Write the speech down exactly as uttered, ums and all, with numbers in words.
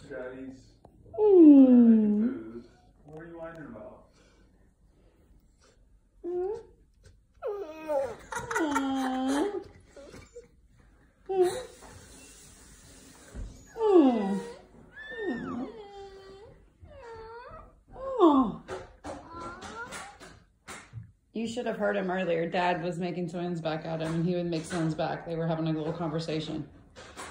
Daddy's Mm. food. What are you whining about? Mm. Mm. Mm. Oh. You should have heard him earlier. Dad was making twins back at him, and he would make sounds back. They were having a little conversation.